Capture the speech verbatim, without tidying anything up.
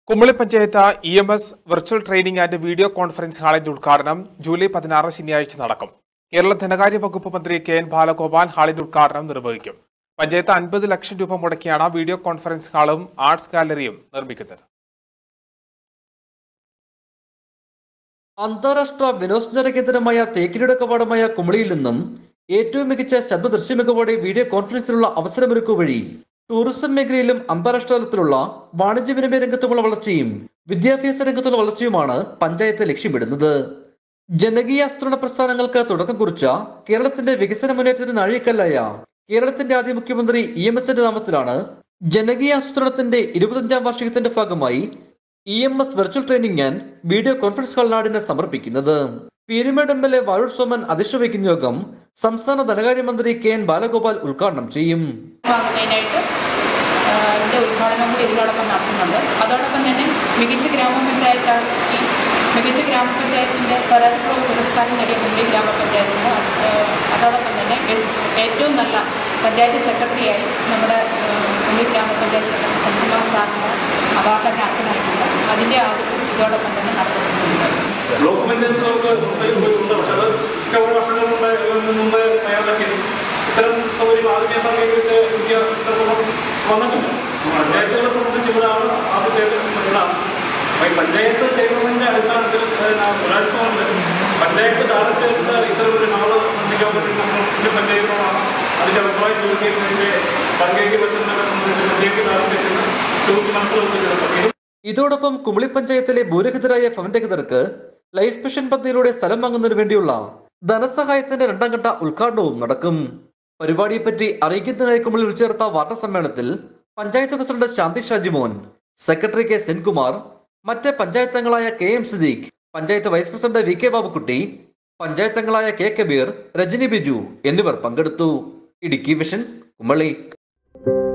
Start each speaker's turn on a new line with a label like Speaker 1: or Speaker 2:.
Speaker 1: Kumily panchayat E M S virtual training and video conference ഹാളിന്റെ ഉദ്ഘാടനം July പതിനാറ് ശനിയാഴ്ച നടക്കും. കേരള ധനകാര്യ വകുപ്പ് മന്ത്രി കെ എൻ ബാലഗോപാൽ ഹാളിന്റെ ഉദ്ഘാടനം നിർവഹിക്കും. പഞ്ചായത്ത് അൻപത് ലക്ഷം രൂപ മുടക്കിയാണ് വീഡിയോ കോൺഫറൻസ് ഹാളും ആർട്സ് ഗാലറിയും നിർമ്മിക്കുന്നത്.
Speaker 2: അന്താരാഷ്ട്ര വിനോദസഞ്ചാര കേന്ദ്രമായ തേക്കിലയുടെ കവാടമായ കുമളിയിൽ നിന്നും ഏറ്റവും മികച്ച ശബ്ദ ദൃശ്യ മികവോടെ വീഡിയോ കോൺഫറൻസിനുള്ള അവസരമൊരുക്കുക വഴി ടൂറിസം മേഖലയിലും അന്താരാഷ്ട്ര തലത്തിലുള്ള വാണിജ്യ വിനിമയ രംഗത്തുമുള്ള വളർച്ചയും വിദ്യാഭ്യാസ രംഗത്തുള്ള വളർച്ചയുമാണ് പഞ്ചായത്ത് ലക്ഷ്യമിടുന്നത്. ജനകീയാസൂത്രണ പ്രസ്ഥാനങ്ങൾക്ക് തുടക്കം കുറിച്ച കേരളത്തിന്റെ വികസന മുന്നേറ്റത്തിന് നാഴികക്കല്ലായ കേരളത്തിന്റെ ആദ്യ മുഖ്യമന്ത്രി ഇ എം എസിന്റെ നാമത്തിലാണ് ജനകീയാസൂത്രണത്തിന്റെ ഇരുപത്തഞ്ചാം വാർഷികത്തിന്റെ ഭാഗമായി E M S virtual training and video conference hall നാടിന് സമർപ്പിക്കുന്നത്. Peermade M L A Vazhoor Soman അധ്യക്ഷത വഹിക്കുന്ന യോഗം സംസ്ഥാന ധനകാര്യമന്ത്രി കെ എൻ ബാലഗോപാൽ ഉദ്ഘാടനം ചെയ്യും.
Speaker 3: ഉദ്ഘാടനം കൂടി ഇതിനോടൊപ്പം നടത്തുന്നുണ്ട്. അതോടൊപ്പം തന്നെ മികച്ച ഗ്രാമപഞ്ചായത്താക്കി മികച്ച ഗ്രാമപഞ്ചായത്തിന്റെ സ്വരാജ് പ്രോ പുരസ്കാരം നേടിയ കുമളി ഗ്രാമപഞ്ചായത്തിന് അതോടൊപ്പം തന്നെ ഏറ്റവും നല്ല പഞ്ചായത്ത് സെക്രട്ടറിയായി നമ്മുടെ കുമളി ഗ്രാമപഞ്ചായത്ത് സെക്രട്ടറി ചന്ദ്രകുമാർ സാറിന് അവാർഡൊക്കെ അർഹനായിട്ടുണ്ട്. അതിൻ്റെ ആദ്യം ഇതോടൊപ്പം തന്നെ നടത്തുന്നുണ്ട്.
Speaker 4: ബ്ലോക്ക് പഞ്ചായത്ത് നമുക്ക് ഉണ്ട്, പക്ഷെ അത് കഴിഞ്ഞ വർഷങ്ങൾ മുമ്പ് തയ്യാറാക്കി ഇത്തരം സൗകര്യം ആധുനിക സാങ്കേതികത്തെ ഇന്ത്യ ഇത്രത്തോളം വന്നിട്ടില്ല. പഞ്ചായത്തുകളെ സംബന്ധിച്ച് ഇവിടെയാണ് ആദ്യത്തേത് ഇവിടാണ്. പഞ്ചായത്ത് ചെയ്യുന്നതിൻ്റെ അടിസ്ഥാനത്തിൽ സ്വരാജ് ഭവനിൽ പഞ്ചായത്ത് ഡയറക്ടറേറ്റ് ഇത്തരം ഒരു നാള് നിർമ്മിക്കാൻ പറ്റുന്ന പഞ്ചായത്തുകളാണ്. അതിൻ്റെ അഭിപ്രായം ചോദിക്കുന്നതിൻ്റെ സാങ്കേതിക വശങ്ങളെ സംബന്ധിച്ച് പഞ്ചായത്ത് ഡയറക്ടറേറ്റിന് ചോദിച്ച് മനസ്സിലാക്കിച്ചിട്ടുണ്ട്.
Speaker 2: ഇതോടൊപ്പം കുമളി പഞ്ചായത്തിലെ ഭൂരഹിതരായ ഭവനരഹിതർക്ക് ലൈഫ് മിഷൻ പദ്ധതിയിലൂടെ സ്ഥലം വാങ്ങുന്നതിന് വേണ്ടിയുള്ള ധനസഹായത്തിന്റെ രണ്ടാം ഘട്ട ഉദ്ഘാടനവും നടക്കും. പരിപാടിയെപ്പറ്റി അറിയിക്കുന്നതിനായി കുമളി ഉൾച്ചേർത്ത വാർത്താ സമ്മേളനത്തിൽ panchayat president Shanthi Shajimon, secretary K Senkumar, മറ്റ് പഞ്ചായത്തംഗങ്ങളായ K M Siddique, panchayat vice president V K Babukkutty, പഞ്ചായത്തംഗങ്ങളായ കെ കബീർ, രജനി ബിജു എന്നിവർ പങ്കെടുത്തു. ഇടുക്കി വിഷൻ, കുമളി.